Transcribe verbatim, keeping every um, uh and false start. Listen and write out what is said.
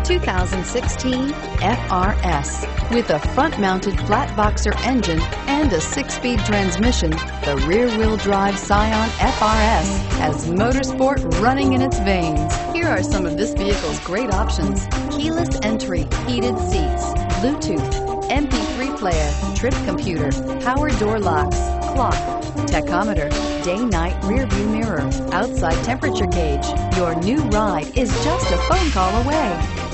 two thousand sixteen F R S. With a front-mounted flat boxer engine and a six-speed transmission, the rear-wheel drive Scion F R S has motorsport running in its veins. Here are some of this vehicle's great options: keyless entry, heated seats, Bluetooth, M P three player, trip computer, power door locks, clock, tachometer, day-night rear view mirror, outside temperature gauge. Your new ride is just a phone call away.